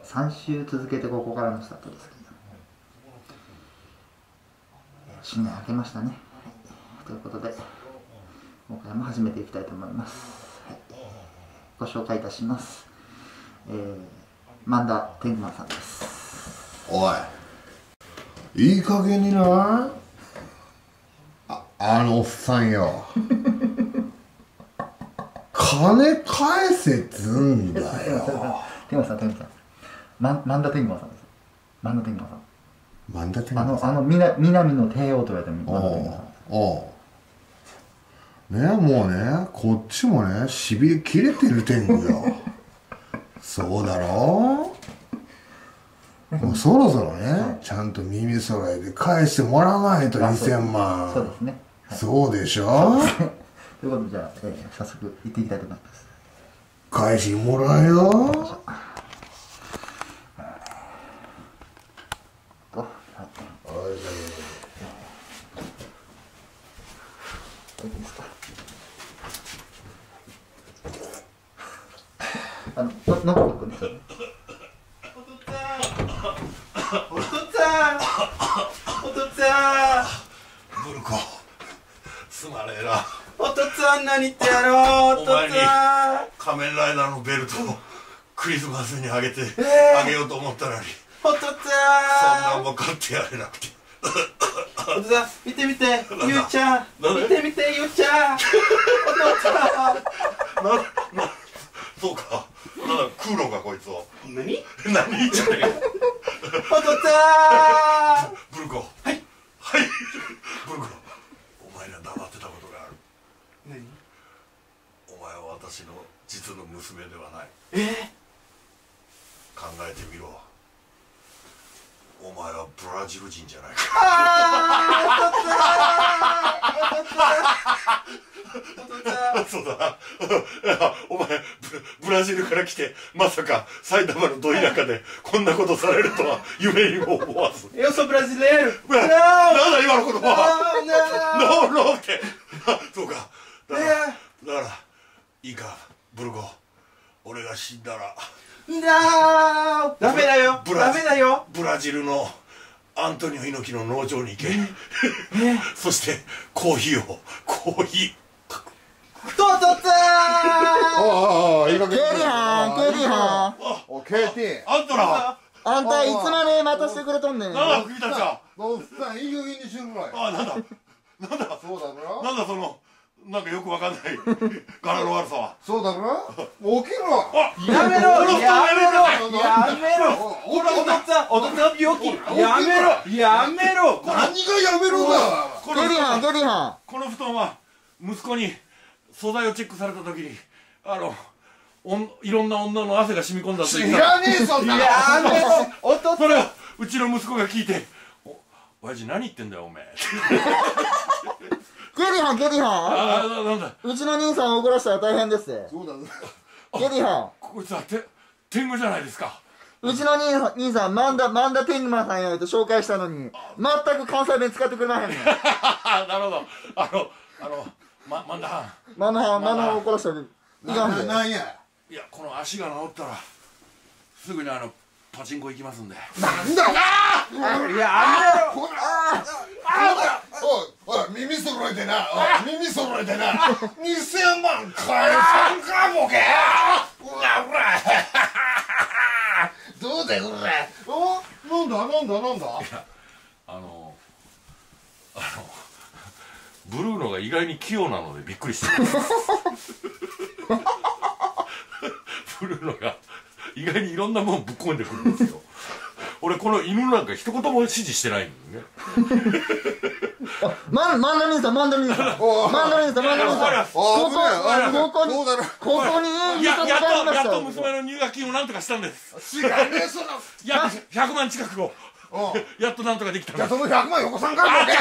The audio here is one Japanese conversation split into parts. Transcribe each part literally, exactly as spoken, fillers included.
さん週続けてここからのスタートですけど、新年明けましたね、はい、ということで今回も始めていきたいと思います、はい、ご紹介いたします、えー、萬田天馬さんです。 おい、いい加減にな。あ、あのおっさんよ金返せっつうんだよ。 天馬さん、天馬さん、萬田天馬さんです。萬田天馬さん、 萬田天馬さん、 あの、あの南の帝王と言われてる萬田天馬さん。 おうね、もうね、こっちもね、しびれ切れてる天狗よそうだろう。もうそろそろね、はい、ちゃんと耳揃えて返してもらわないとにせんまん。 そうですね、はい、 そうでしょということで、じゃあ、えー、早速行っていきたいと思います。 返しもらえよ。と、はい。いいですか。あの、の、のこくんですよね。 おとっつぁん、おとっつぁん、 ブルコ、すまねえな。 おとっつぁん何言ってやろう。おとっつぁん、 仮面ライダーのベルトをクリスマスにあげて、 えー、 あげようと思ったのに、 おとっつぁん、 そんなんも買ってやれなくておとっつぁん、見て見て、ゆうちゃん、見て見て、ゆうちゃん、おとっつぁんな、な、そうか、なんだ、食うのかこいつを。 何何じゃねえおとっつぁん、 ブルコ、 はいはいブルコ、お前には黙ってたことがある。 何？ お前は私の実の娘ではない。 えー、 考えてみろ。お前はブラジル人じゃないか。 あー、おとっつぁん、おとっつぁん、 そうだなお前 ブ, ブラジルから来てまさか埼玉のど田舎でこんなことされるとは夢にも思わず。 Eu sou brasileiro. な, なんだ今の言葉は。ノーノーってそうか。だから、だからいいかブルコ、俺が死んだら No! ダメだよ、ダメだよ。 ブラジルのアントニオ猪木の農場に行けそしてコーヒーをコーヒートトツーああ、いいかげん。 ケリハン、ケリハン。 お、ケーティー。あんたら。 あんたいつまで待たせてくれとんねん。 なんだ、君たちは。 おっさん、いい加減にしろよ。 あ、なんだ。なんだ。 そうだろ。 なんだ、その。なんかよくわかんない。柄の悪さは。 そうだろ。起きろ。 やめろ。やめろ。やめろ。おとっつぁん、おとっつぁん病気。やめろ。やめろ。 何がやめろだ。 ケリハン、ケリハン。 この布団は息子に素材をチェックされた時にあのおんいろんな女の汗が染み込んだと言ったら。 知らねえそんなの。 やめろ。おとっつそれをうちの息子が聞いて「お親父何言ってんだよおめえ」 ケリハン、ケリハああ、なんだ。 ン。うちの兄さんを怒らしたら大変です。 そうだ。 ケリハン。 こいつはて天狗じゃないですか。 うちの兄兄さん、萬田、萬田天馬さんやと紹介したのに、全く関西弁使ってくれまへんねん。 なるほど。あの、あの、ま、万田藩。 萬田藩、萬田藩を怒らしたらいかんで。 なんや。 いや、この足が治ったら、すぐにあの、パチンコ行きますんで。 なんだ。 やめろ。 おい、おい、耳揃えてな。おい、耳揃えてな。にせんまん返さんかボケ。うらうら。どうだよ、うら。お、なんだ、なんだ、なんだ。 あの、あの、ブルーノが意外に器用なのでびっくりしてる。ブルーノが意外にいろんなもんぶっ込んでくるんですよ。俺この犬なんか一言も指示してないんだよね。 ま、萬田兄さん、万田兄さん。万田兄さん、万田兄さん。ここ、ここに、ここに演技やとやっとやっかありましたよ。 と娘の入学金をなんとかしたんです。 知らねえ、その。 約ひゃくまん近くをやっとなんとかできたんじゃあ、 です。 そのひゃくまんよこさんかボケ。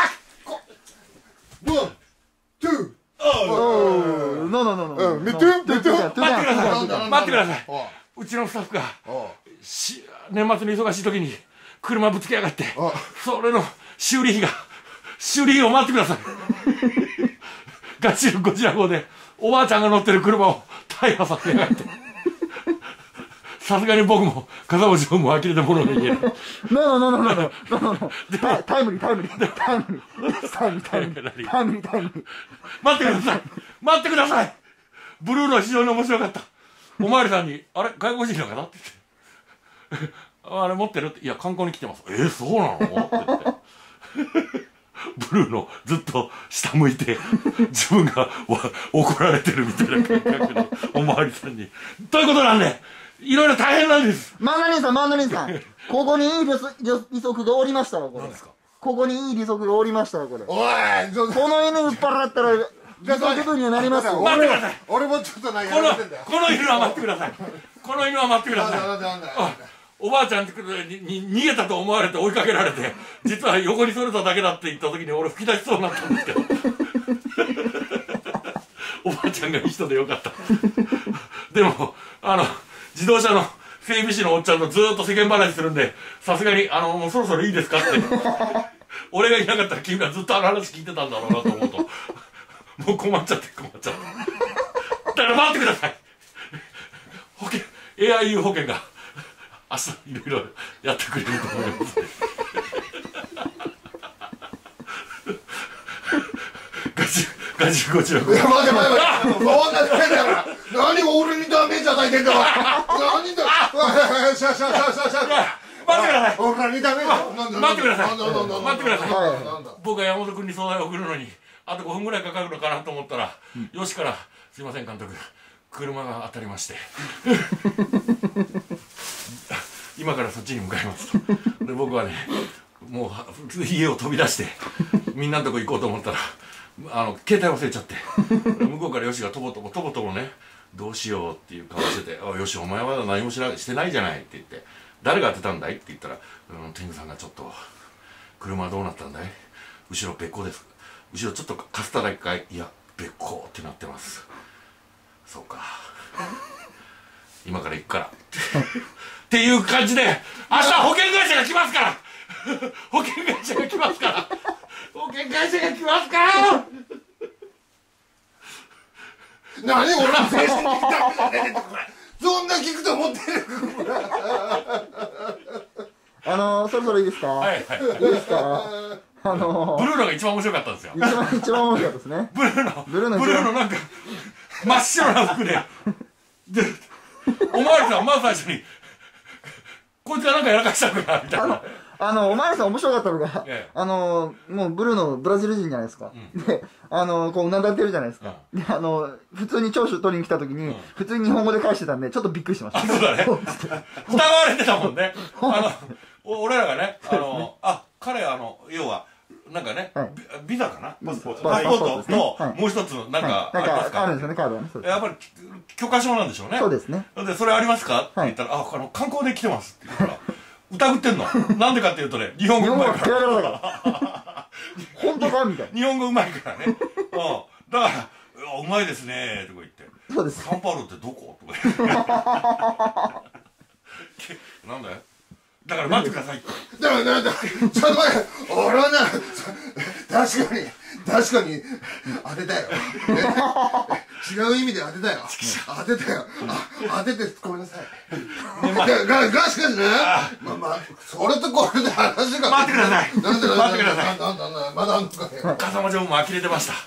ワン、ツー。 おー、ノーノーノーノー。 うん、見て、見て。 待ってください。待ってください。 おうちのスタッフがおし年末の忙しい時に車ぶつけやがってあそれの修理費が修理費を待ってください。ガチのゴジラ号でおばあちゃんが乗ってる車を大破させやがってさすがに僕も風間城も呆れたものに言える。 ノーノーノーノーノーノーノータイムリータイムリータイムリータイムリータイムリータイムリータイムリータイムリー待ってください待ってくださいブルーノは非常に面白かった。おまわりさんに、あれ外国人の方って言って。あれ持ってるって、いや、観光に来てます。えー、そうなのって言って。ブルーノ、ずっと下向いて、自分が怒られてるみたいな感覚のおまわりさんに。ということなんで、いろいろ大変なんです。 マンダリンさん、マンダリンさん。ここにいい利息がおりましたわ、これ。 何ですか？ ここにいい利息がおりましたわ、これ。 おいちょっとこの犬売っ払ったら、利息分にはなりますよ。 待ってください。 俺もちょっとなんかこの、 やられてんだよ。 この犬は待ってください。この犬は待ってください。 なんだなんだなんだあおばあちゃんに逃げたと思われて追いかけられて、実は横にそれただけだって言った時に俺吹き出しそうになったんですけど。おばあちゃんがいい人でよかった。でも、あの、自動車の整備士のおっちゃんとずーっと世間話するんで、さすがに、あの、もうそろそろいいですかって。俺がいなかったら君はずっとあの話聞いてたんだろうなと思うと、もう困っちゃって困っちゃって。だから待ってください。保険、エーアイユー 保険が。明日いろいろやってくれると思います。ガチガチゴチラ。 いや待て待て待てそんな変だから何俺にダメージ与えてんだお前何だよしゃしゃしゃしゃしゃ待ってください。 俺にダメージ待ってください。 なんだなんだ待ってください。 なんだ僕が山本君に相談を送るのにあとごふんぐらいかかるのかなと思ったら、よしからすいません監督、車が当たりまして。今からそっちに向かいますと。で僕はねもう家を飛び出してみんなのとこ行こうと思ったらあの携帯忘れちゃって向こうからよしがとぼとぼとぼとぼねどうしようっていう顔してて「あよしお前は何もしなしてないじゃない」って言って「誰が当てたんだい?」って言ったら「うん天狗さんがちょっと車はどうなったんだい後ろべっこです後ろちょっとかすったら一回いやべっこってなってますそうか今から行くから」っていう感じで明日保険会社が来ますから保険会社が来ますから保険会社が来ますから何俺ら精神的だそんな聞くと思ってるあのー、そろそろいいですか？ はいはいいいですか？あのー、 ブルーノが一番面白かったんですよ一番一番面白かったですね。 ブルーノブルーノブルーノなんか真っ白な服ででおまわりさんまず最初にこいつがなんかやらかしたくなみたいなあの、おまわりさん面白かったのが、 ええあの、もうブルーのブラジル人じゃないですか。 うんで、あの、こううなだれてるじゃないですか。で、あの、普通に聴取取りに来た時に、 うん普通に日本語で返してたんで、ちょっとびっくりしました。 そうだね疑われてたもんねあのお俺らがねあのあ彼あの要はなんかね、 はいビビザかなパスポートパスポートですねと、 はいもう一つなんかはい、なんか、 ありますか、 あるんですよね、カードがね。そうです。 やっぱり許可証なんでしょうねそうですね。 でそれありますかって言ったら、ああの観光で来てますって言ったら疑ってんのなんでかっていうとね日本日本語語うまいからがペラペラだから。本当かみたいな。 日本語うまいからねうんだからいや「うまいですね」とか言ってそうです。 サンパウロってどこ?」とか言ってなんだよだから待ってくださいってだからなんだちょっと待って俺はな確かに確かに当てたよ、ね、違う意味で当てたよ当てたよあ当ててごめんなさいがががしかしねまあまあそれとこれで話が待ってくださいなんでなんで待ってくださいなんだなんだまだあんのかね風間城も呆れてました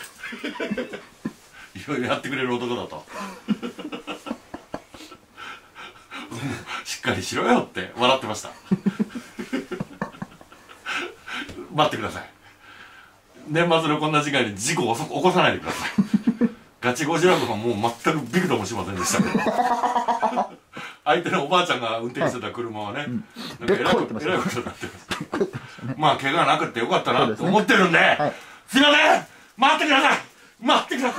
いろいろやってくれる男だとしっかりしろよって笑ってました待ってください年末のこんな時間に事故を起こさないでくださいガチゴジラとかもう全くビクともしませんでしたけど相手のおばあちゃんが運転してた車はね、はい、なんかえらいことえらいことになってますまあ怪我なくてよかったなと思ってるんで、はい、すいません待ってください待ってください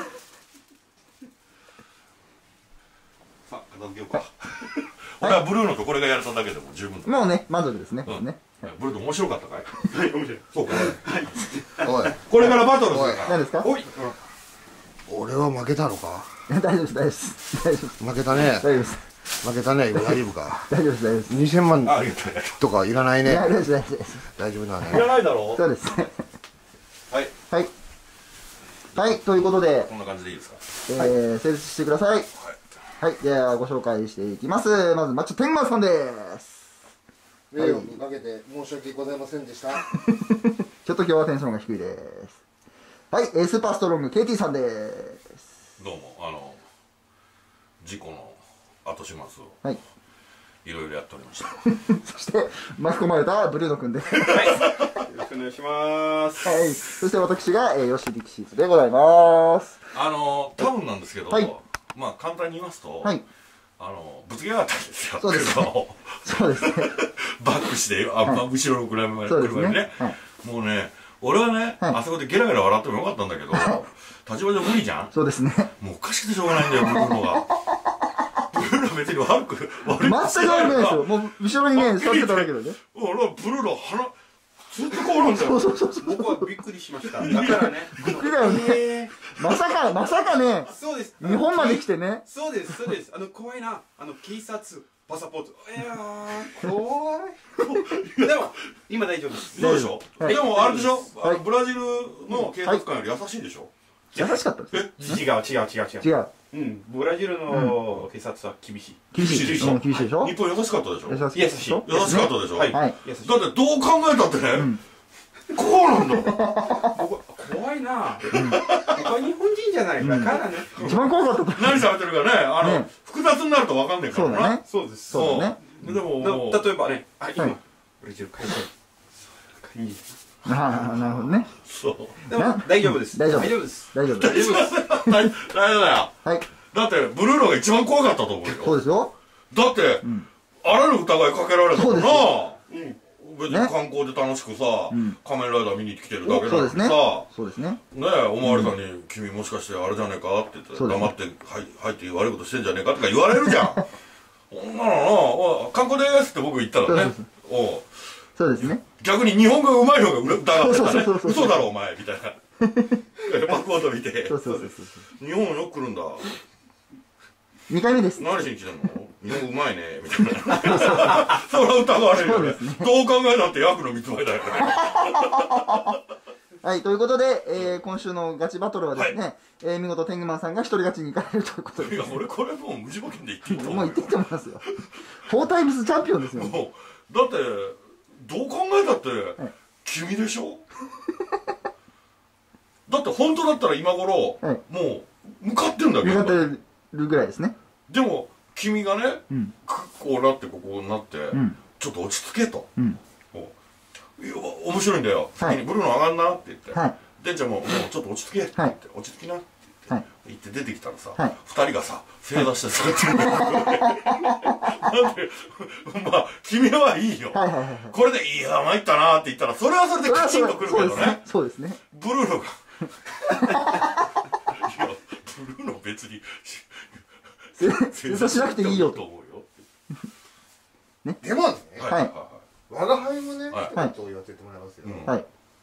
さあ片付けようか俺はブルーノとこれがやれただけでも十分だもうね満足ですね、 うん、 ねブルーノ面白かったかいはい面白いそうかおいこれからバトルするから何ですかおい俺は負けたのか大丈夫です大丈夫です大丈夫です負けたね大丈夫です負けたね今大丈夫か大丈夫です大丈夫ですにせんまんあありがとうとかいらないね大丈夫です大丈夫です大丈夫だねいらないだろそうですはいはいはいということでこんな感じでいいですかえー成立してくださいはい、ではご紹介していきます。まずマッチョ天満さんです。 迷惑かけて申し訳ございませんでした。 ちょっと今日はテンションが低いです。はい、えースーパーストロング ケーティー さんです。 どうもあの事故の後始末をはいいろいろやっておりました。 そして巻き込まれたブルーノくんです。 よろしくお願いします。 はい、そして私が、えー、吉力シーツでございます。 あの多分なんですけど、 はいまあ簡単に言いますと、 はいあのぶつけやがったんですよ。 そうですね車をそうですね。 バックしてあ、 はい後ろの車にそうですね車にね、 はいもうね俺はね、 はいあそこでゲラゲラ笑ってもよかったんだけど、立場上無理じゃん。 そうですね。 もうおかしくてしょうがないんだよブルーノが。ブルーノ別に悪く悪い全く悪くないですよ。もう後ろにね座ってただけでね。 俺はブルーノ鼻ずっとこうなんだよ。 そうそうそうそう。 僕はびっくりしました。だからね。 びっくりだよね。 えまさかまさかねー、そうです。 日本まで来てね。 そうですそうです。あの怖いな。あの警察パサポート。いやー怖い。でも今大丈夫です。 そうでしょ、 はいでもあれでしょ、 はいあのブラジルの警察官より優しいでしょ、 優しかったです。 え違う違う違う違う。 違う。 うん、ブラジルの警察は厳しい。 厳しい厳しいでしょうん厳しいでしょ。 日本優しかったでしょ優し優しいょ優しかったでしょ、 はいはい。 優しい。 だってどう考えたってね、こうなんだ僕怖いな。僕は日本人じゃないだからね。 一番怖かったと。 何されてるかねあの、 ね複雑になると分かんないからなそうだね。 そうです。 そうだね。 でもでもうも例えばね、あ今はいブラジル帰りたい。そういう感じ。 ああ、なるほどね。 そうでも大丈夫です。 大丈夫大丈夫です。 大丈夫です。 大丈夫です。 大大丈夫だよはい。 だってブルーノが一番怖かったと思うそうよですよ。 だって、あらぬ疑いかけられたからなうん。 別に観光で楽しくさ、 ん仮面ライダー見に来てるだけなそうですねのにさ、。 そうですね。 ねえ、おまわりさんに、君もしかしてあれじゃねえかって言って、 そうですね黙って、はい、入って悪いことしてんじゃねえかとか言われるじゃん。そんなのな、お観光でーすって僕言ったらね、おうそうですね。 逆に日本語が上手いのが疑ってたねそうそうそうそう。 嘘だろお前みたいな。パスポート見てそう、そうそうそう。 日本よく来るんだ。 二回目です。 何しに来てんの日本語上手いねみたいな。それは疑われるよね。どう考えたってヤクの三つ前だよね。 はい、ということで、えー、今週のガチバトルはですね、えー、見事天狗マンさんが一人勝ちに行かれるということでいや、俺これもう無事保険で言っていいと思うよ。 もう言っていいと思いますよ。フォータイムズチャンピオンですよ。 もうだってどう考えたって、君でしょだって本当だったら今頃、 はいもう向かってんだけど向かってるぐらいですね。 でも君がね、 んくこうなってここになって、 んちょっと落ち着けと、 うん。 こういや面白いんだよ、 はい先にブルーノ上がんなって言って、 はいでんちゃんももうちょっと落ち着けって言はいって、落ち着きなって言って、 はい言って出てきたらさ、 はい二人がさ正座して座ってるなんでまあ君はいいよ、 はいはいはいはい。 これで「いや参ったな」って言ったらそれはそれでカチンとくるけどね。 そうですね。 ブルーノがいやブルーノ別に正座しなくていいよと。 と思うよ。 でもね、 はいはい我が輩もね、 はい一言言わせてもらいますよ。 うんはい。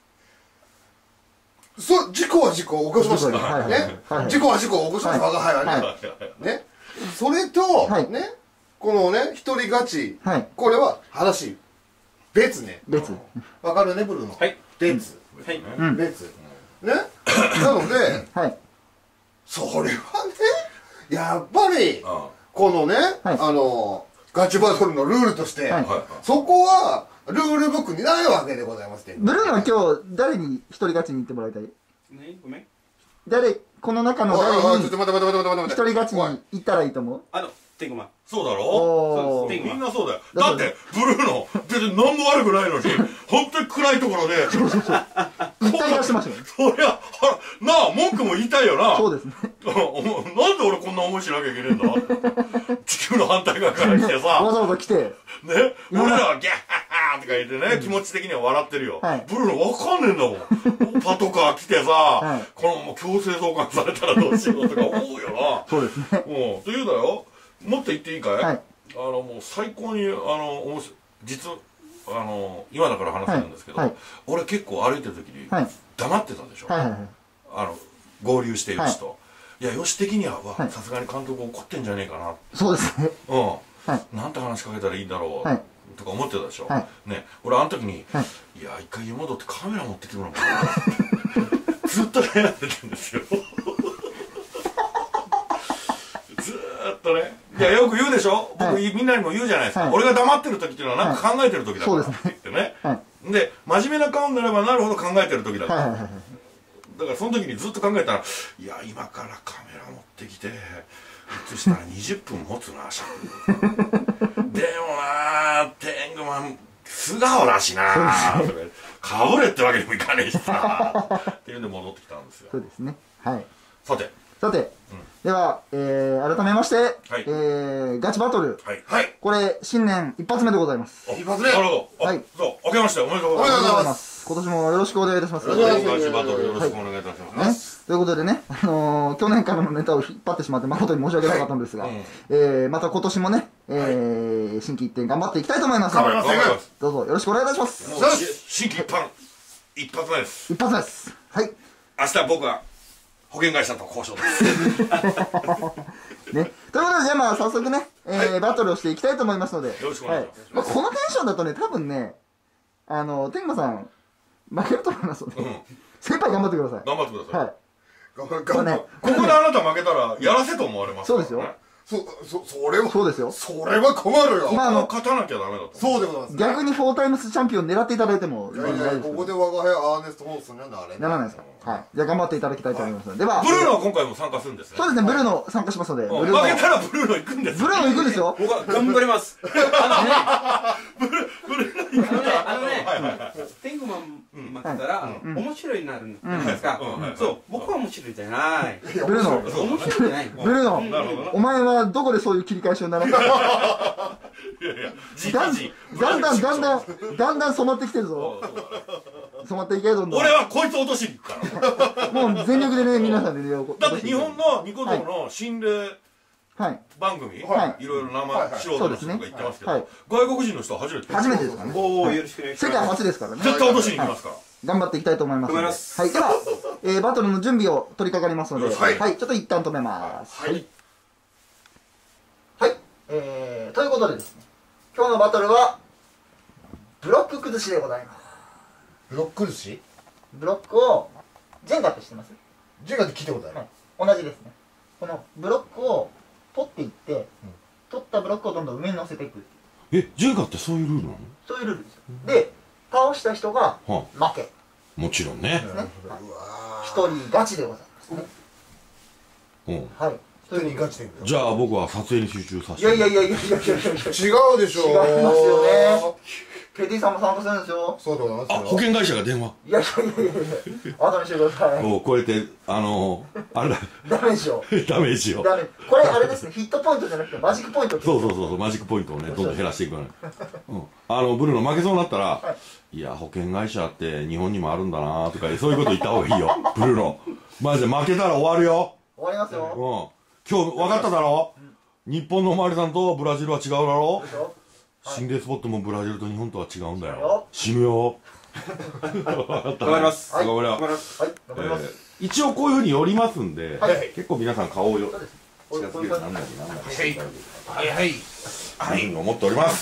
そう、事故は事故を起こしましたよ。 はいはいねはい。 事故は事故を起こしました、 はい我が輩ははね。 はいはいね。それとはい、 ね、このね、一人勝ち、 はい。 これは話、別ね。 別。 わかるね、ブルーノ。 はい。 別。 はい。 うん。 別。ね。なので、 はい。 それはね、やっぱり、 あこのね、 はいあの、ガチバトルのルールとして、 はいはいはいそこは、ルールブックにないわけでございますって。 ブルーノは今日誰に一人勝ちに行ってもらいたい？ ね、ごめん。 誰、この中のおいおいお誰にいちょっと待って待って待って待って一人勝ちおいに行ったらいいと思う？ あの、てんぐま。 そうだろおー。 そうですみんなそうだよ。 だからだってブルーノ別に何も悪くないのに本当に暗いところで一体出してましたよね。 そりゃはなあ文句も言いたいよな。 そうですね。 お前なんで俺こんな思いしなきゃいけねえんだ地球の反対側から来てわさざわざ来て、 ね俺らはギャッハッハーとか言ってね、気持ち的には笑ってるよ、 はいブルーノわかんねえんだもんパトカー来てさ、 はいこのまま強制送還されたらどうしようとか思うよな。 そうですね。 うんというだよ、もっと言っていいかい、 はいあのもう最高にあの面白い実あの今だから話せるんですけど、 はいはい俺結構歩いてる時にはい黙ってたでしょ、 はいはいはい。 あの合流してよしと、い、やよし的にははいさすがに監督怒ってんじゃねえかな、 そうですね。 うん、 はいなんて話しかけたらいいんだろう、 はいとか思ってたでしょ、 はいね、俺あの時に、 はいい、や一回家戻ってカメラ持ってきてもらおうかなずっと悩んでたんですよずーっとね、いやよく言うでしょ、僕、 はい、 みんなにも言うじゃないですか、 はい、 俺が黙ってる時っていうのは何か考えてる時だからって言ってね、 はい、 で真面目な顔になればなるほど考えてる時だから、 はいはいはい、 だからその時にずっと考えたら、いや今からカメラ持ってきて映したらにじゅっぷん持つな尺でもな天狗マン素顔だしなかぶれってわけにもいかねえしさっていうんで戻ってきたんですよ。 そうですね。はい。 さてさて、うん、では、えー、改めまして、はい、えー、ガチバトル、 はい、はい、 これ新年一発目でございます。 一発目。なるほど。はい。そう、明けましておめでとうございます。 今年もよろしくお願いいたします。 ガチバトルよろしくお願いいたします。 ね、ということでね、あのー、去年からのネタを引っ張ってしまって誠に申し訳なかったんですが、はい、えー、また今年もね、えーはい、新規一点頑張っていきたいと思います。 頑張ります。 どうぞよろしくお願いいたします。 新規一般一発目です。 一発目です。はい。 明日僕は保険会社と交渉です。 ね、ということでじゃあまあ早速ね、えーはい、バトルをしていきたいと思いますので、よろしくお願いします。はい、まあ、 このテンションだとね、多分ね、あの天馬さん負けると思いますので、うん、精一杯頑張ってください。 頑張ってください。はい。 頑張頑張ね、 ここであなた負けたらやらせと思われます、 そうですよ。 そ、そ、それは、 そうですよ。 それは困るよ。 今あの、 勝たなきゃダメだと。 そうでございます。 逆にフォータイムスチャンピオン狙っていただいても、 いやいや、ここで我が輩アーネスト・ホースにはなれない。 ならないですか。はい。じゃあ頑張っていただきたいと思いますので。では、 ブルーノは今回も参加するんですね。 そうですね、ブルーノ参加しますので。 負けたらブルーノ行くんです。 ブルーノ行くんですよ。 僕は頑張ります。 ブルーノ行くんだ。 あのね、天狗マン負けたら面白いになるんじゃないですか。そう、僕は面白いじゃない。 ブルーノ。 面白いじゃない。 ブルーノ。お前はどこでそういう切り返しを習った？いやいや、 だんだんだんだんだんだん染まってきてるぞ。染まっていけどんどん。 俺はこいつ落としに行くから。 もう全力でね皆さんでね。 だって日本のニコ動の心霊番組、いろいろ名前素人の人が言ってますけど、外国人の人は初めて。 初めてですからね。 おお、よろしくお願いします。 世界初ですからね。 絶対落としに行きますから。 頑張っていきたいと思います。はい、では、えー、バトルの準備を取り掛かりますので、はい、ちょっと一旦止めます。はい。はい、えー、ということでですね、今日のバトルはブロック崩しでございます。 ブロック崩し？ ブロックをジェンガって知ってます？ ジェンガって聞いたことある。はい、 同じですね。このブロックを取っていって、うん、取ったブロックをどんどん上に乗せていく。 え、ジェンガってそういうルールなの？ そういうルールですよ。で、倒した人が負け。 もちろんね。 一人ガチでございますね。 うん。 はい。 一人ガチで。 じゃあ僕は撮影に集中させて。 いやいやいやいやいやいや違うでしょ。違いますよね。ケーティー さんも参加するんですよ。 そうでございますよ。 あ、保険会社が電話。 いやいやいやいや。後にしてください。 お、こうやってあのあれだ。 ダメージを。 ダメージを。 ダメ。これあれですね。ヒットポイントじゃなくてマジックポイント。 そうそうそうそう、マジックポイントをねどんどん減らしていくの。うん。あのブルーの負けそうになったら、いや保険会社って日本にもあるんだなとかそういうこと言った方がいいよ。ブルーの。マジで負けたら終わるよ。 終わりますよ。 うん。今日分かっただろ。日本のおまわりさんとブラジルは違うだろ。心霊スポットもブラジルと日本とは違うんだよ。死ぬよ。 頑張ります。 頑張ります。はい、頑張ります。一応こういうふうに寄りますんで、結構皆さん顔をよ近づけるなんだりなんだりしていただけるはいはいはい思っております。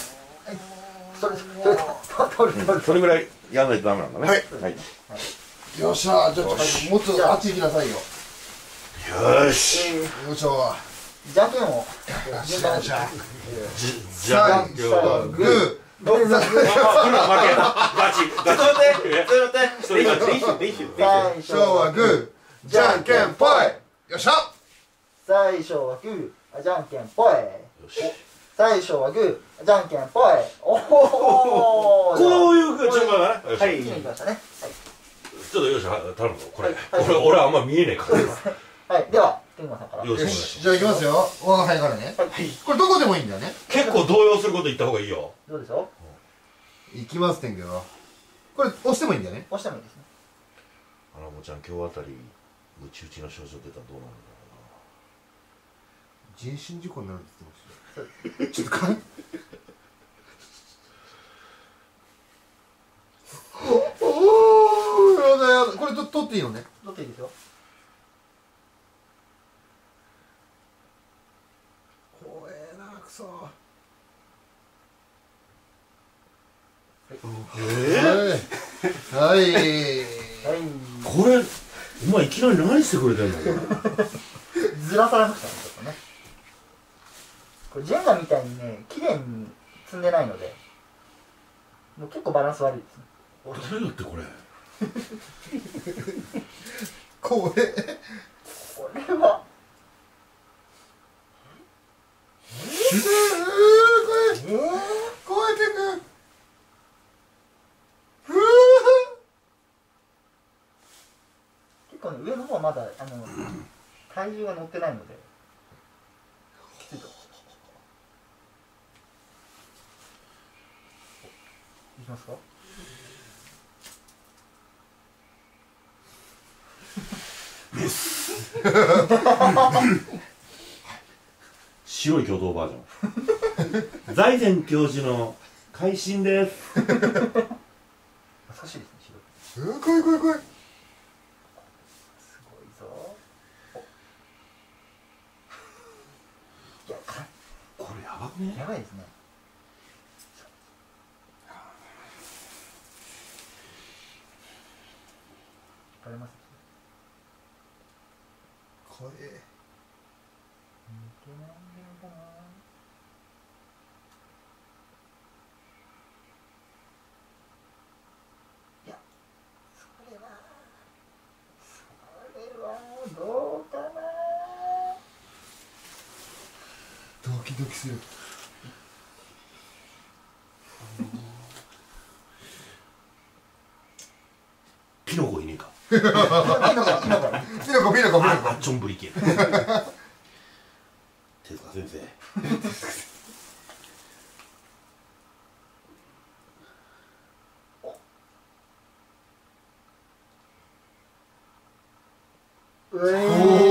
それぐらいやらないとダメなんだね。はい。 よっしゃ、ちょっともっとあっち行きなさいよ。 よし。 よいしょ。 じゃんけんを。 じゃんじゃん。 じゃんけんはグー。負けた。ガチ。ちょっと待って。ちょっと待って。練習練習練習。 最初はグー。じゃんけんぽい。よっしゃ。 最初はグー。じゃんけんぽい。最初はグー。じゃんけんぽい。おお。 こういう順番だね。 はい。行きましたね。 ちょっとよし頼むぞこれ。俺俺あんま見えねえから。 はい。では天狗さんから。 よし。 じゃあ行きますよ。我が輩からね。これどこでもいいんだよね。 結構動揺すること言った方がいいよ。 どうでしょう。行きます天狗は。これ押してもいいんだよね。 押してもいいですね。 あらもちゃん今日あたりムチ打ちの症状出たらどうなるんだろうな。人身事故になるって言ってました。ちょっとかい。おおやだやだ。これと取っていいのね。 取っていいですよ。 怖えなくそ。 ええはい。 これお前いきなり何してくれてんの？ ずらされましたねちょっとね。 これジェンガみたいにね綺麗に積んでないのでもう結構バランス悪いですね。 誰だってこれこれこれはすごい超えてくふう結構ね上の方はまだあの体重が乗ってないのできついといきますか。 白い挙動バージョン財前教授の会心です優しいですね白い。 うん怖い怖い怖いすごいぞ。いやかこれやばくねやばいですね。バレますね。 怖いいけないんだな。いや、それはそれはどうかな。 ドキドキするピノコいねえかピノコピノコピノコピノコピノコああっちょんぶり系手塚先生うえ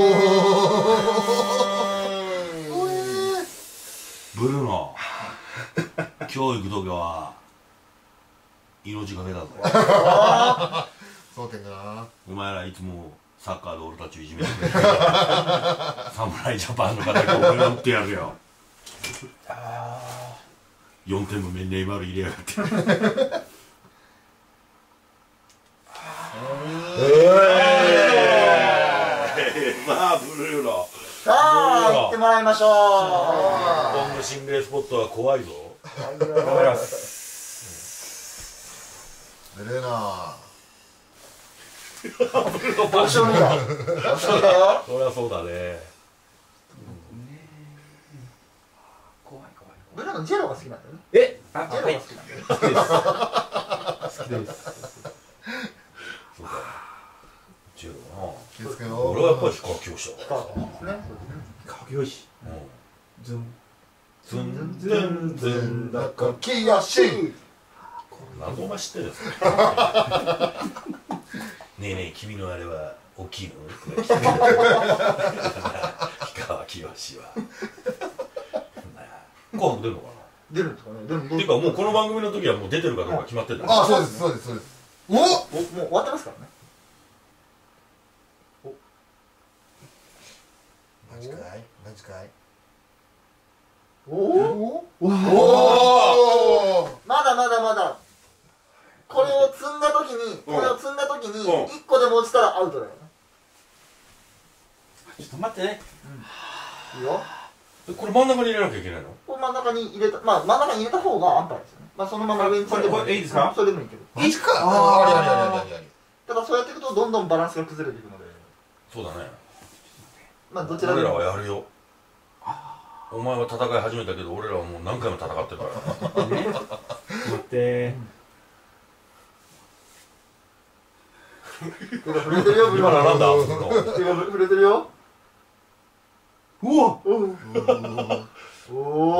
ブルーノ教育とかは命がけだぞそうてんかなお前らいつもサッカーで俺たちをいじめてくれて侍ジャパンの形を俺が打ってやるよよんてんもネイマール入れやがってまあブルーノさあ行ってもらいましょう。 日本の心霊スポットは怖いぞ頑張りますブルーノ爆笑だよ爆笑だよ。 そりゃそうだね怖い怖いブルーのジェロが好きなんだよね。 えあジェロが好きなんだよ。 好きです好きですそうだジェロ気をつけなよ俺はやっぱり光教師だそうですね。 かよしズンズンズンズンだかきよしなんでお前知ってるんですかねえねえ君のあれは大きいの氷川きよしは紅白出るのかな出るんですかね。でもっていうかもうこの番組の時はもう出てるかどうか決まってんだあそうですそうですそうですおもう終わってますからね。 マジかいマジかいおお。 おおまだまだまだ。これを積んだ時に、これを積んだ時にうん一個でも落ちたらアウトだよね。 ちょっと待ってねいいよ。 これ真ん中に入れなきゃいけないのこれ真ん中に入れた、まあ真ん中に入れた方が安牌ですよね。まあそのまま上に積んでもこれこれいいですかうんそれでもいいけど。 マジかあありありありありありありただそうやっていくとどんどんバランスが崩れていくので、 そうだねまあどちらで俺らも。 はやるよお前は戦い始めたけど俺らはもう何回も戦ってるから待って手が触れてるよ、ブル今のはなんだー。手が触れてるよ。 うわおう。お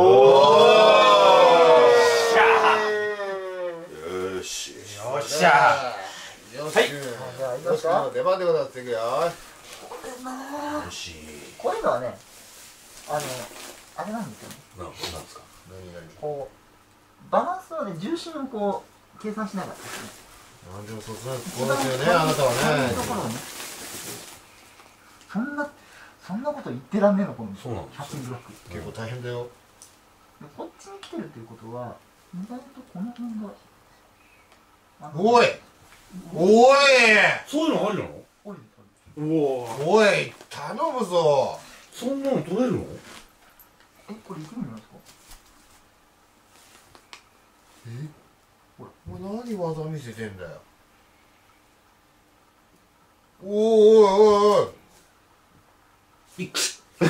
ー。 よしよっしゃよしじゃあいきますか。 出番でございますいくよよしこういうのはね、あのあれなんですよね。 ななんですか何何こうバランスはね、重心をこう計算しながらですね。 なんでもそうですねこうですよねあなたはそういうねところをね、そんなそんなこと言ってらんねえのこのそうなんですよひゃくブロック。 結構大変だよでこっちに来てるということは意外とこの辺があのおいおいそういうのありなのおいですうおおい頼むぞそんなの取れるのええ、これいくのなんですか？ えお前何技見せてんだよ。おーおいおいおい。 いく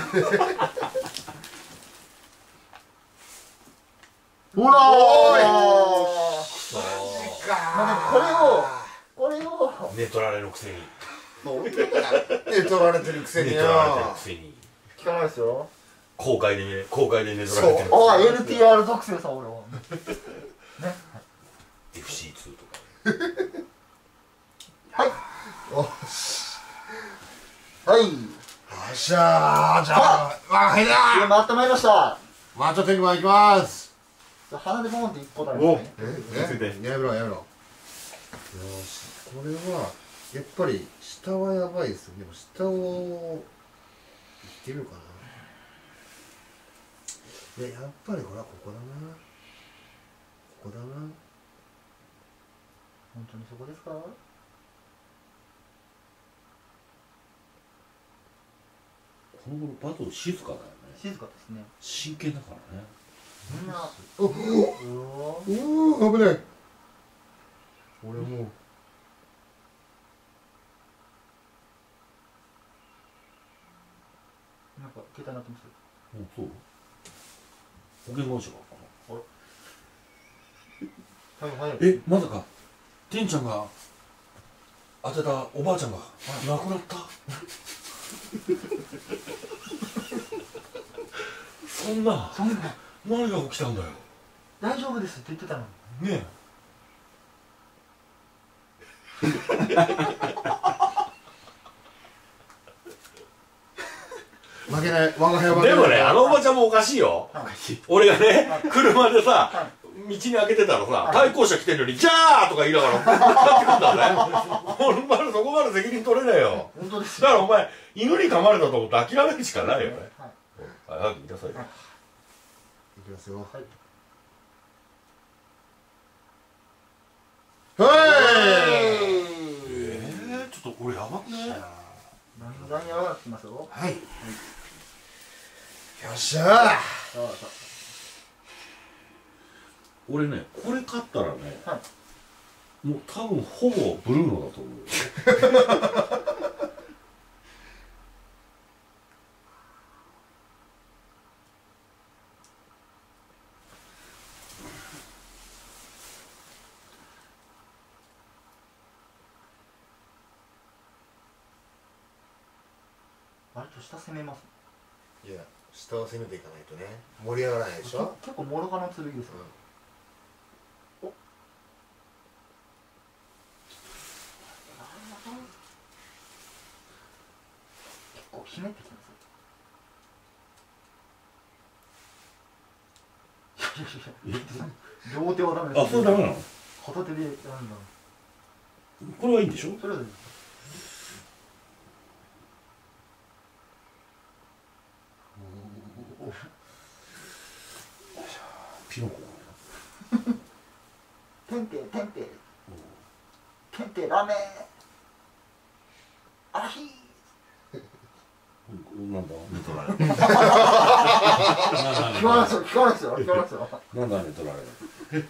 ほらー。 マジかまあでもこれをこれを寝取られのくせに寝取られてるくせによ。 寝取られてるくせに聞かないですよ。 公開でね公開で寝取られてるああ、エルティーアール 属性さ、俺は。ね。 エフシーツー とかはい。 おし。 はい。 よっしゃー。じゃあ、わはいだいや、回ってまいりました。 マッチョテクマンいきます。 鼻でボーンって一個だね。 ええやめろやめろ。よし、これはやっぱり下はやばいですよ。でも下をいってみるかな。いや、やっぱりほらここだな。ここだな。 本当にそこですか？ この頃バトル静かだよね。 静かですね。 真剣だからね。 みんな。 おおうおー。 おお危ない。俺もうなんか携帯鳴ってますよ。 うん、そう保険会社かはいはい。 え、まさかてんちゃんが当てたおばあちゃんが亡くなったそんなそんな何が起きたんだよ大丈夫ですって言ってたのに。 ね負けない。我が輩は負けえでない。 もねあのおばちゃんもおかしいよ俺がね車でさ道に開けてたらさ対向車来てるのに「ジャー!」とか言いながら向かってくんだね俺まだそこまで責任取れないよ本当ですよ。 だからお前犬に噛まれたと思って諦めるしかないよねはい。 はい早く言いなさいよいきますよ。 はい。 はいえー、ちょっと俺やばくねだんだんやばくなってきますよ。 はい。よっしゃー。 さあさ俺ねこれ勝ったらね、 はもう多分ほぼブルーノだと思うよあ、割と下攻めます。 いや、下を攻めていかないとね、盛り上がらないでしょ。 結構モロカの剣ですよ。お。結構ひねってきます。いやいやいや両手はダメです。 あ、それダメなの片手でやるんだ。 これはいいんでしょそれは大丈夫。 ピノコテンペテンペテンペラーメンあらひなんだ寝取られる聞かないですよ聞かないですよ聞かないですよなんだ寝取られる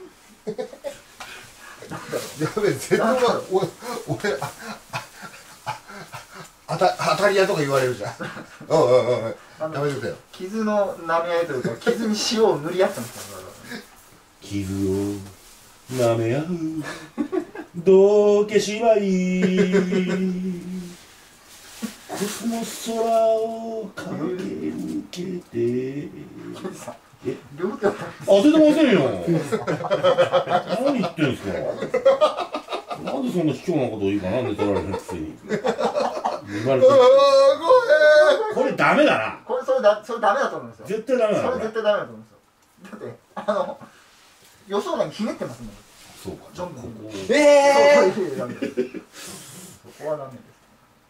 やべえ、絶対お前、お俺、あ、あ、あた、当たり屋とか言われるじゃん。おいおいおいおい、 あのやめてくれよ。 傷の舐め合いというか傷に塩を塗り合ってますから傷を舐め合う道化芝居コスモス空を駆け抜けてえ両手は当ててませんよ何言ってんすかなんでそんな卑怯なことを言うかなんで取られるくせに言われてこれダメだなこれそれだそれダメだと思うんですよ絶対ダメだなそれ絶対ダメだと思うんですよだってあの予想外にひねってますもんそうかジョンのここええそうダメですそこはダメです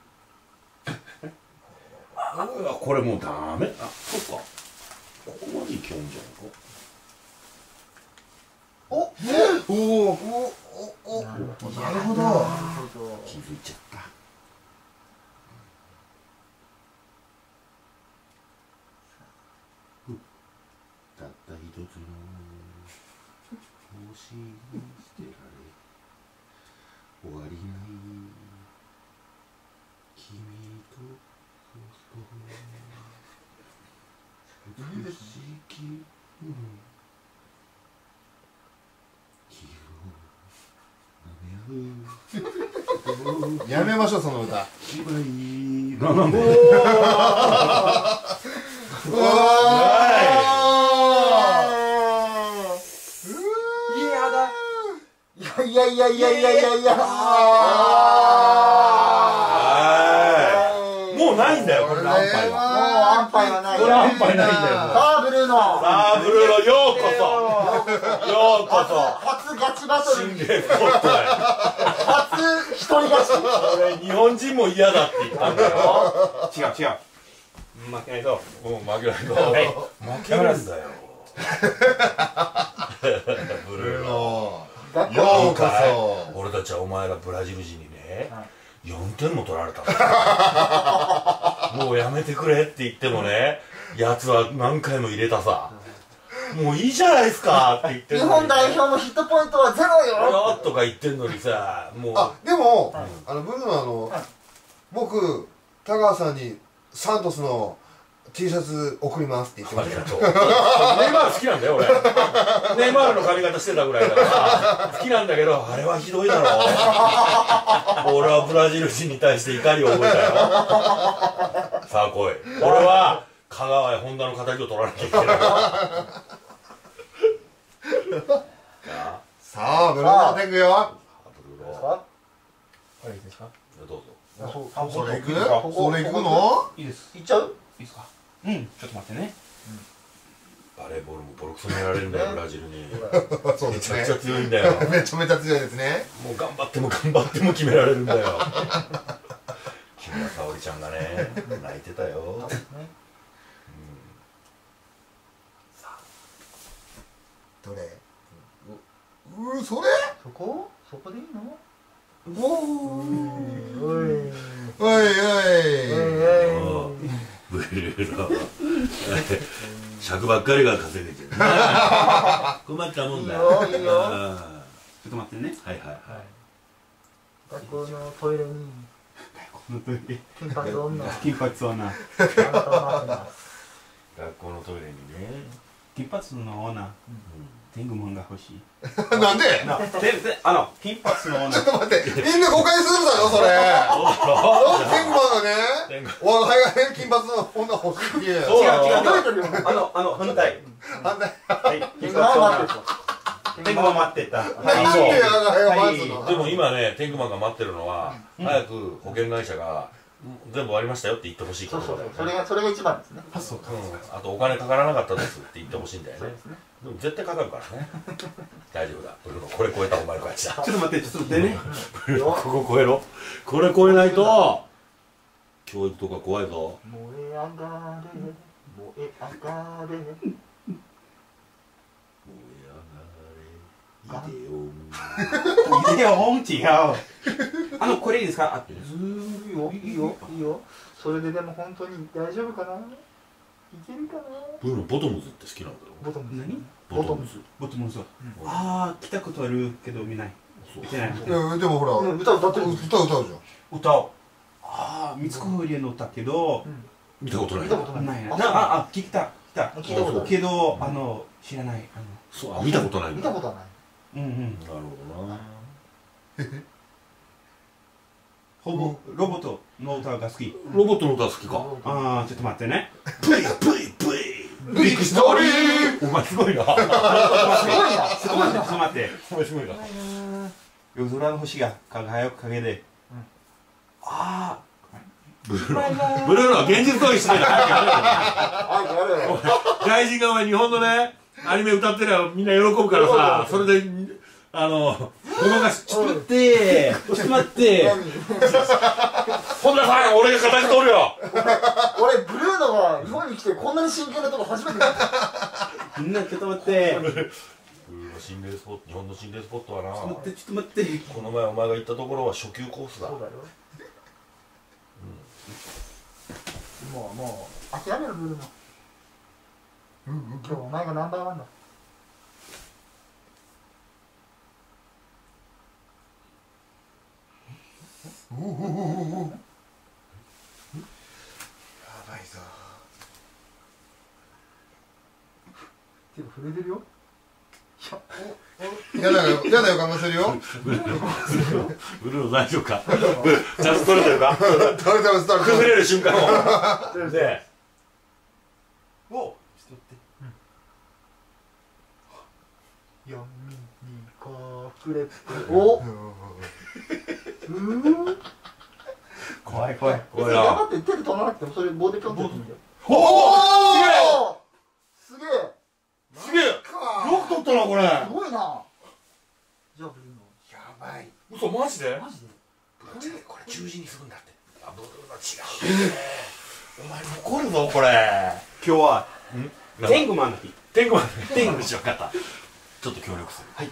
あこれもうダメあそっかここまでいけんじゃんかおおおおおお、なるほど。 なるほど気づいちゃったし捨てられ終わりない君と美しきやめましょうその歌。 芝居なんなんでおいやいやいやいやいやいやいや。 もうないんだよこれの安牌もうは安牌はない。 これ安牌ないんだよもうさあブルーノ。 さあブルーノようこそようこそ初ガチバトル。 心霊スポットへ初一人勝ち。 俺日本人も嫌だって言ったんだよ違う違う負けないぞもう負けないとはい負けるんだよブルーノようこそ。 俺たちはお前らブラジル人にねよんてんも取られたのもうやめてくれって言ってもねやつは何回も入れたさもういいじゃないですかって言って日んのに本代表のヒットポイントはゼロよ。 よとか言ってんのにさもうあ、でも、あのブルーのあの、僕田川さんにサントスの T シャツ送りますって言ってましたありがとうネイマール好きなんだよ俺ネイマールの髪型してたぐらいだから好きなんだけどあれはひどいだろ俺はブラジル人に対して怒りを覚えたよさあ来い俺は香川や本田の敵を取らなきゃいけないさあブルーの天狗よ。 ブルーロあれいいですかどうぞそれ行く？それ行くの？ いいですいっちゃう？ いいですかうんちょっと待ってねバレーボールもボロクソにやられるんだよブラジルにそうですねめちゃくちゃ強いんだよめちゃめちゃ強いですね。 もう頑張っても頑張っても決められるんだよ木村沙織ちゃんがね泣いてたよどれ？ううそれ？ そこ？そこでいいの？ おお。 おい。 おいおい。 ブルーロ尺ばっかりが稼げてる困ったもんだよいいよいいよあちょっと待ってねーはいはいはい学校のトイレにこのトイレ金髪女。 金髪女あなたを待ってます。 学校のトイレにね金髪の女天狗マンが欲しいなんで？ なでであの金髪の女ちょっと待って、みんな誤解するだろそれ。天狗マンがね、我が輩がね金髪の女欲しいって言う。 そう違う違うどういう時もあのあの反対反対。 はい金髪今は待って女天狗マン待ってたなんで我が輩は待つの？ でも今ね天狗マンが待ってるのは早く保険会社が全部終わりましたよって言ってほしいかそうらそうそう。それがそれが一番ですね。 あそうかあとお金かからなかったですって言ってほしいんだよねでも絶対かかるからね大丈夫だブルーノこれ超えたらお前の勝ちだちょっと待ってちょっと待ってねブルーノここ超えろこれ超えないと教育とか怖いぞ燃え上がれ、燃え上がれ。 燃え上がれイデオンいや本違うあのこれいいですかあいいよいいよいいよ。それででも本当に大丈夫かな。いけるかな。 ブルーノボトムズって好きなんだよボトムズ。 何ボトムズ。 ボトムズああ来たことあるけど見ない見てないいやでもほら、 うん歌歌ってる。 歌歌うじゃん。 歌をああ三つ子入れの歌けど見たことない見たことない。 ないなああ聞いた聞いた聞いたことある。 けどあの知らないあのそうあ見たことないんだ見たことはない。 うんうんなるほどなほぼロボットの歌が好きロボットの歌好きかああちょっと待ってねプイプイプイビッグストーリー。 お前すごいなすごいな。 ちょっと待ってちょっと待ってお前すごいな夜空の星が輝く影であブルーノブルーノは現実通りしないで早くやれよあ、やるよ。 外人がお前日本のねアニメ歌ってりゃみんな喜ぶからさそれであのごまかしちょっと待ってちょっと待って本田さん俺が形取るよ俺ブルーノが日本に来てこんなに真剣なとこ初めて見た。 みんなちょっと待ってブルーノ心霊スポット日本の心霊スポットはなちょっと待ってちょっと待ってこの前お前が行ったところは初級コースだそうだよ。もうもう諦めろブルーノ。今日お前がナンバーワンだ。 ばいぞ。 手が震えてるよ。 やだよ、やだよ、我慢するよ。 ブルーの大丈夫かちゃんと取れてるか取れてます、取れてます。 崩れる瞬間をでおちょっと待って闇に隠れておうー怖い怖いいや怖いな待って手で取らなくてもそれ棒でピョンってやってみてよ。 おおすげえすげえよく取ったなこれすごいな。じゃあブルーのやばい。 嘘マジでマジでこれ十字にするんだってあブルーの違うねお前残るぞこれ今日はん天狗マンの日天狗マン天狗し分かったちょっと協力するはい、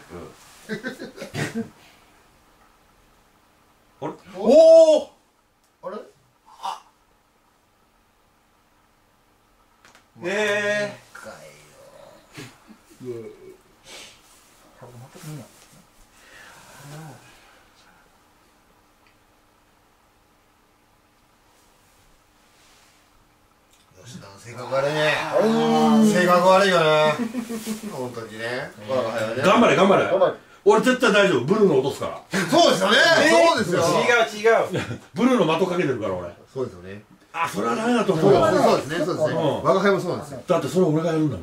うん、あれおおあれえかいよ。 イエーイ全く見えない。 吉田の性格悪いね。性格悪いよね。本当にね。我が輩はね。 頑張れ頑張れ頑張れ俺絶対大丈夫ブルーの落とすからそうですよね。そうですよ。 ー、違う違うブルーの的かけてるから俺そうですよね。 あそれはダメだと思そううよそうですね。そうですね。 うん我が輩もそうなんですよ。 だってそれ俺がやるんだもん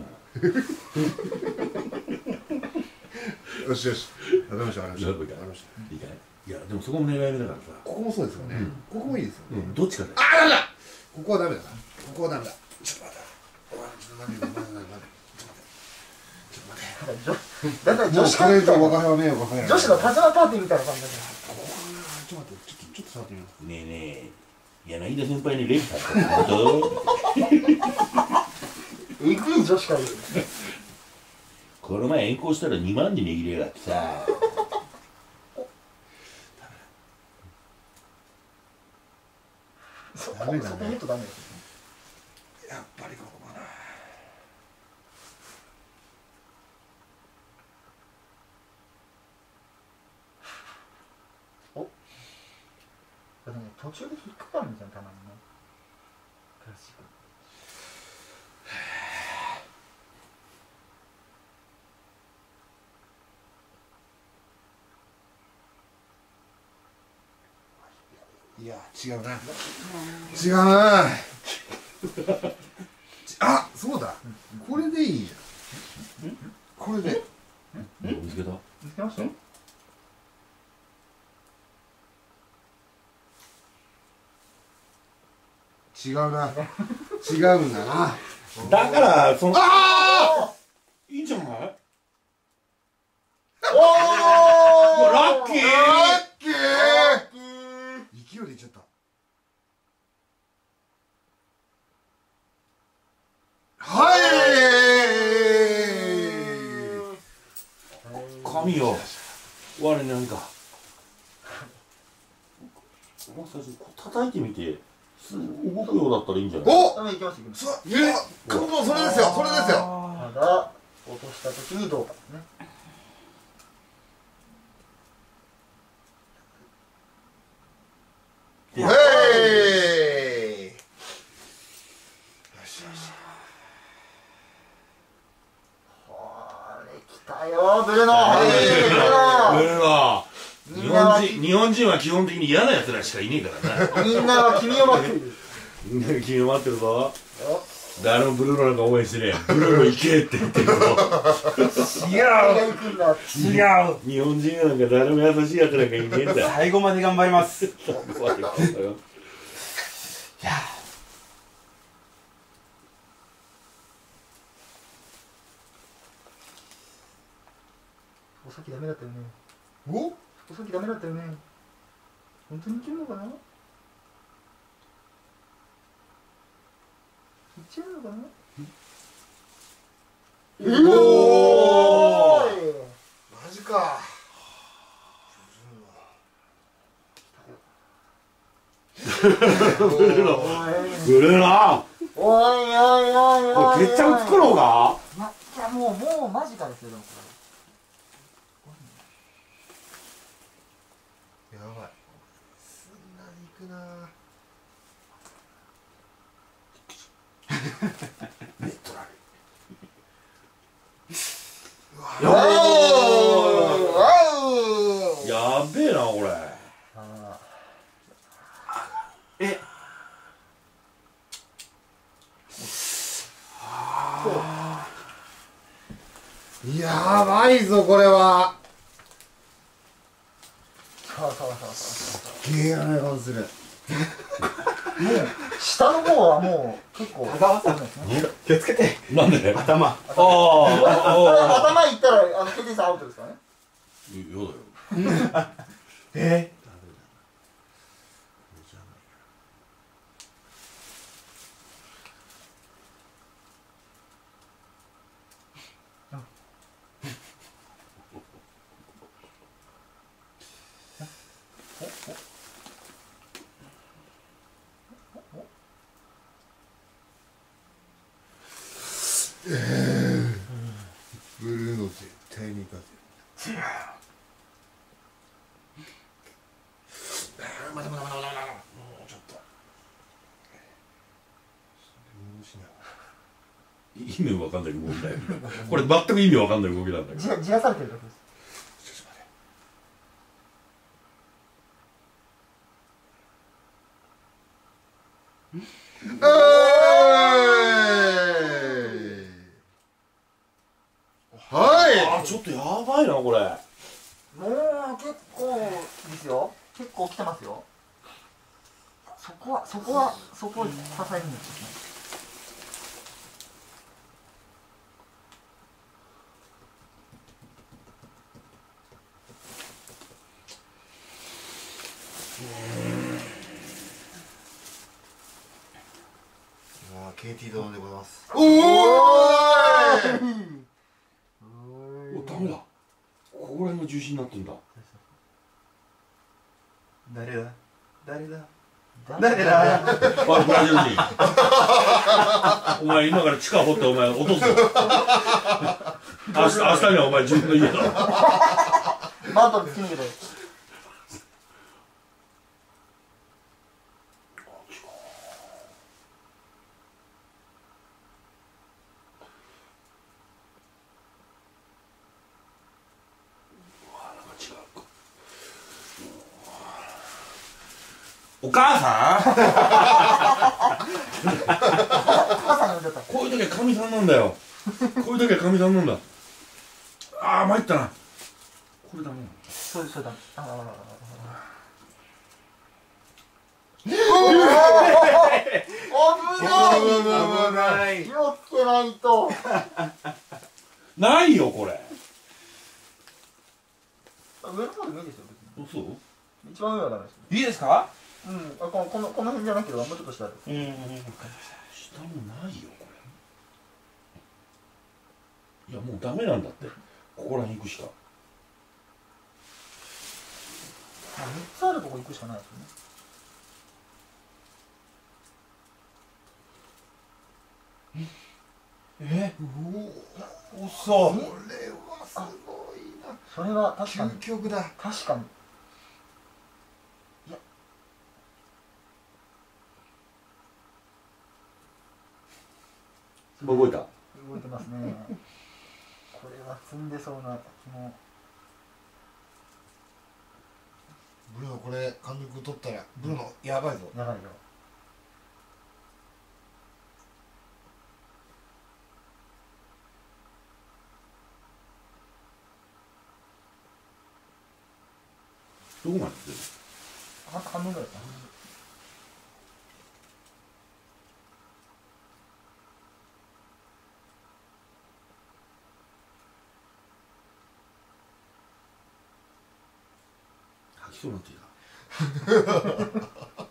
よしよし。わかりました、わかりました。わかりました。 いいかいいやでもそこも狙い目だからさここもそうですよね。ここもいいですよね。 うんどっちかだよあ、ダメだ。ここはダメだな。ここはダメだ。ちょっと待って。おいちょっと待って待って待って待って。ちょっと待って。 だんだんもう女子これ以上会若輩は迷惑かけない。 女子のパジャマパーティーみたいな感じだね。 ちょっと待って、ちょっとちょっと触ってみます。 ねえねえ柳田先輩にレフさせて本当えぐい女子会ですね。 この前遠行したらにまんに値切れやがってさそこダメだねそこ見るとダメですね。 やっぱりここかな。 でもね途中で引っかかるんじゃんたまにね。プラスチック。 いや、違うな。違うな。あ、そうだ。これでいいじゃん。これで。 見つけた見つけました？ 違うな。違うんだな。 だからそのあいいんじゃないおうわラッキーーラッキー勢いでいっちゃった。はい神よ我何かもう最初こう叩いてみてすぐ動くようだったらいいんじゃないおダメ行きます行きます。 そえもうそれですよ、それですよ。 ただ落とした時にどうかですね。 へい。よしよし。 これ来たよブルーノ。 はいブルーノ。 ブルーノみんなは日本人日本人は基本的に嫌な奴らしかいねえからなみんなは君を待っている。 みんな君を待ってるぞ誰もブルーノなんか応援してねえブルーノ行けって言ってるぞ誰が行くんだ。 違う日本人なんか誰も優しい奴なんかいねえんだよ最後まで頑張りますお先ダメだったよね。 おお先ダメだったよね。本当にいけるのかな。いっちゃうのかな。 おーーい。 マジか。 ブルーノブルーノおいおいおいおい。 これてっちゃん作ろうかいや、いやもうもう間近ですよでもこやばい。すんなないぞこれは。 そうそうそうそうすげえやない顔する。 もう下の方はもう結構香川さん気をつけて。 なんで頭。 ああ頭いったらあのケティさんアウトですからね。 よだよえブルーの絶対に勝てる。まだまだまだまだまだ。もうちょっと。 意味わかんない動きだよこれ全く意味わかんない動きなんだけどじじらされてるだけです。 はあちょっとやばいなこれ。 もう結構ですよ。結構来てますよ。そこはそこはそこを支えるんですね。 あ ケーティー ドローンでございます。 い。おーい。 おダメだここら辺が重心になってんだ。 誰だ誰だ誰だおいブラジル人お前今から地下掘ってお前落とすよ明日明日にはお前自分の家だマントル突き抜けて。 お母さん母さんが呼んじゃった。 こういう時は神さんなんだよこういう時は神さんなんだ。ああ参ったなこれダメなの。 そうですそうだ。ああ。 危ない気をつけないと。 ないよこれ。 上の方でもいいですよ。別にそう一番上はダメです。 いいですかうん。あこのこのこの辺じゃないけどもうちょっと下で。 うん下もないよこれ。いやもうダメなんだってここら辺行くしか。 まあみっつあるとこ行くしかないですよね。 えお嘘これはすごいな。 それは確かに究極だ。 確かに。いや。 動いた。 動いてますね。これは積んでそうな気も。 ブルーのこれ監督取ったらブルーのやばいぞ。 やばいよ。 どこまで行ってるは半分ぐらいかな。 吐きそうになってきた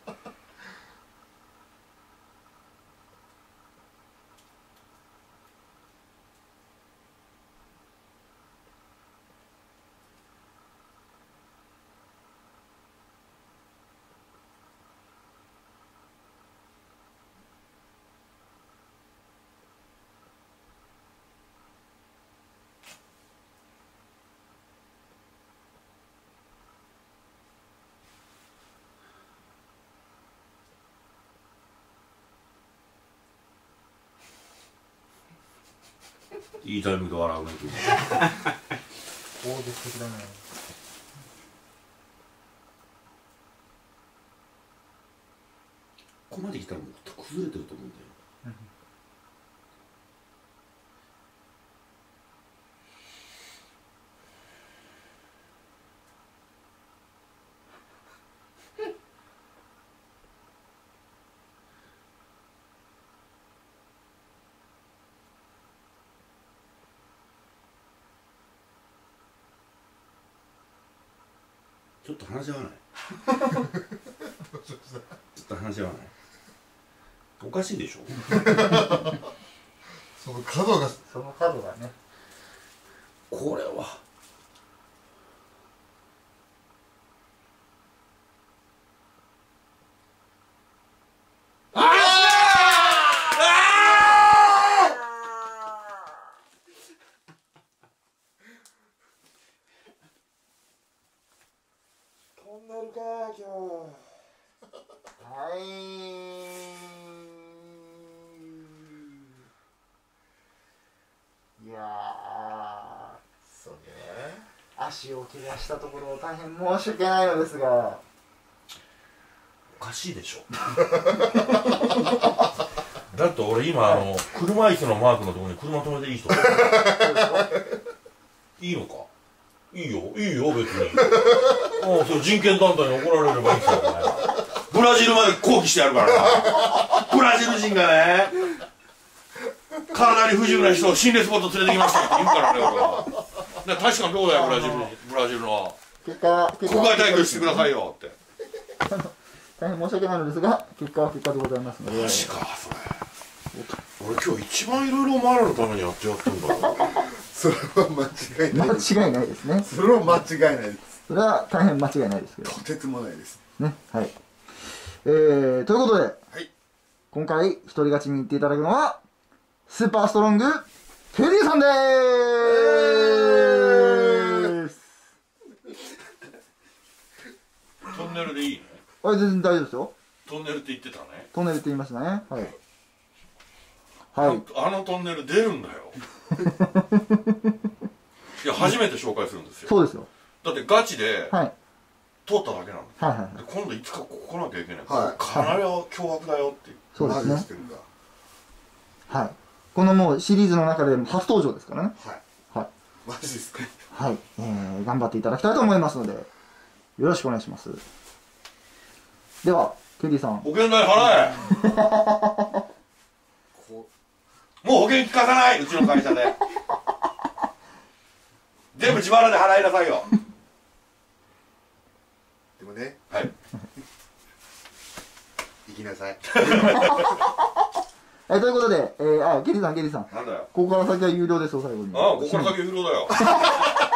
いいタイミングで笑うね君。 大絶的だね。 ここまで来たらもっと崩れてると思うんだよ。 ちょっと話し合わないちょっと話し合わないおかしいでしょその角がその角がね。 これはトンネルか今日。はいいやーそうね、足を怪我したところ大変申し訳ないのですが、 おかしいでしょだって俺今あの車椅子のマークのところに車止めていい人いいのかいいよいいよ別にああそれ人権団体に怒られればいい人だねブラジルまで抗議してやるからなブラジル人がね体に不自由な人を心霊スポット連れてきましたって言うからね俺は確かにどうだよブラジルブラジルの結果国外退去してくださいよって大変申し訳ないのですが、結果は結果でございますので。 マジかそれ俺今日一番いろいろお前らのためにやってやってんだろそれは間違いないです。 間違いないですね。 それは間違いないです。 それは大変間違いないですけどとてつもないですね。はい。えー、ということで、 はい今回一人勝ちに行っていただくのはスーパーストロングケリーさんでーす。 トンネルでいいねあれ全然大丈夫ですよ。 トンネルって言ってたねトンネルって言いましたね。はい。はい。 あのトンネル出るんだよいや初めて紹介するんですよそうですよ。 だってガチではい。 通っただけなんですよはいはいはい。 で今度いつかここ来なきゃいけない、 はいかなり凶悪だよっていうそうですねマジ。してるんだ。 はい。このもうシリーズの中で初登場ですからね。 はいはい。 マジですか。 はい。えー、頑張っていただきたいと思いますので、よろしくお願いします。では、ケリーさん。 保険代払えこもう保険聞かさないうちの会社で全部自腹で払いなさいようでもねはい行きなさい。 えー、ということで、えー、あ、ケリーさん、ケリーさん。 なんだよここから先は有料ですよ、最後に。 ああここから先有料だよ